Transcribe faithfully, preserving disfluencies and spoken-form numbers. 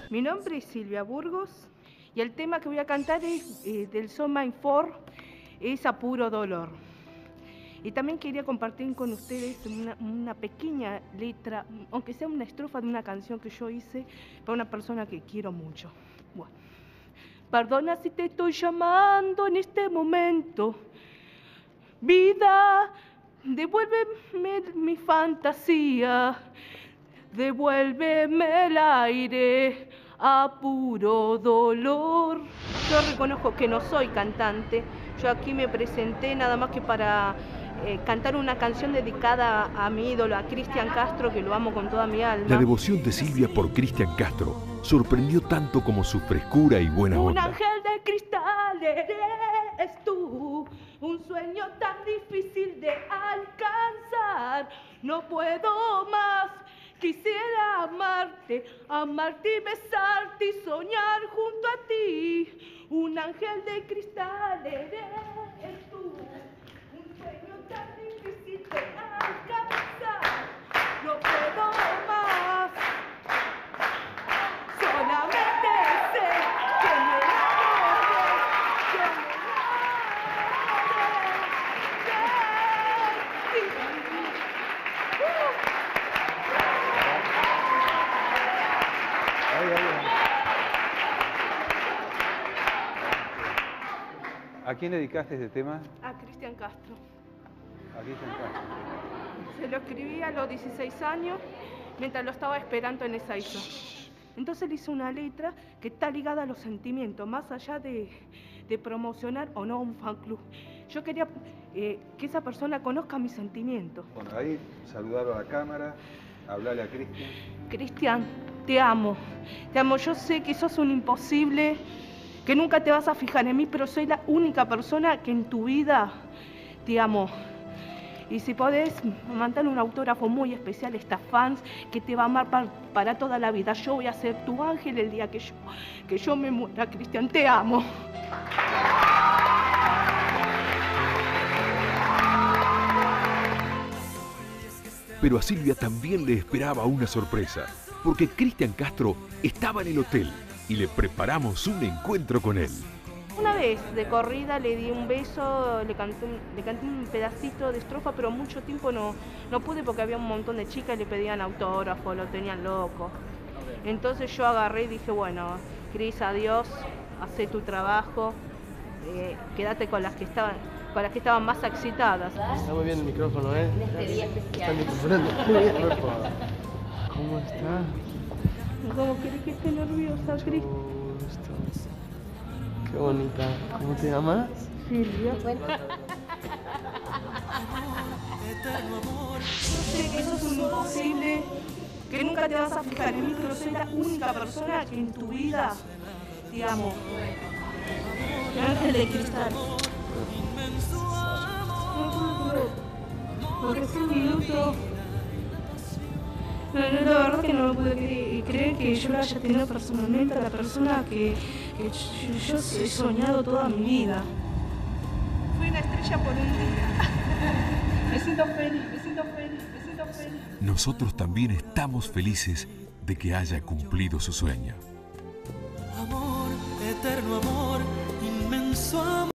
Mi nombre es Silvia Burgos y el tema que voy a cantar es eh, del Son My For, es A Puro Dolor. Y también quería compartir con ustedes una, una pequeña letra, aunque sea una estrofa de una canción que yo hice para una persona que quiero mucho. Bueno. Perdona si te estoy llamando en este momento. Vida, devuélveme mi fantasía. Devuélveme el aire a puro dolor. Yo reconozco que no soy cantante. Yo aquí me presenté nada más que para eh, cantar una canción dedicada a mi ídolo, a Cristian Castro, que lo amo con toda mi alma. La devoción de Silvia por Cristian Castro sorprendió tanto como su frescura y buena Un onda. ángel de cristal eres tú, un sueño tan difícil de alcanzar. No puedo más, quisiera amarte, amarte y besarte y soñar junto a ti. Un ángel de cristal eres tú, un sueño tan difícil de alcanzar. No puedo más, solamente sé que me enamoré, que me enamoré de ti. ¿A quién dedicaste este tema? A Cristian Castro. A Cristian Castro. Se lo escribí a los dieciséis años mientras lo estaba esperando en Ezeiza. Entonces le hice una letra que está ligada a los sentimientos, más allá de, de promocionar o no un fan club. Yo quería eh, que esa persona conozca mis sentimientos. Bueno, ahí saludarlo a la cámara, hablarle a Cristian. Cristian, te amo. Te amo. Yo sé que sos un imposible, que nunca te vas a fijar en mí, pero soy la única persona que en tu vida te amo. Y si podés, mandar un autógrafo muy especial a estas fans que te va a amar para, para toda la vida. Yo voy a ser tu ángel el día que yo, que yo me muera, Cristian. Te amo. Pero a Silvia también le esperaba una sorpresa, porque Cristian Castro estaba en el hotel y le preparamos un encuentro con él. Una vez de corrida le di un beso, le canté, le canté un pedacito de estrofa, pero mucho tiempo no, no pude porque había un montón de chicas y le pedían autógrafo, lo tenían loco. Entonces yo agarré y dije, bueno, Cris, adiós, hacé tu trabajo, eh, quédate con las que estaban, con las que estaban más excitadas. Está muy bien el micrófono, ¿eh? En este día especial. Está microfonando. ¿Cómo está? ¿Cómo querés que esté nerviosa, Cris? Gusto. Qué bonita. ¿Cómo te llamas? Silvia. Bueno. Sé que sos un imposible, que nunca te vas a fijar en mí, pero soy la única persona que en tu vida te amo. Ángel de cristal. Porque es un minuto. No, no, la verdad que no lo pude creer, creer que yo lo haya tenido personalmente a la persona que, que yo, yo he soñado toda mi vida. Fui una estrella por un día. Me siento feliz, me siento feliz, me siento feliz. Nosotros también estamos felices de que haya cumplido su sueño. Amor, eterno amor, inmenso amor.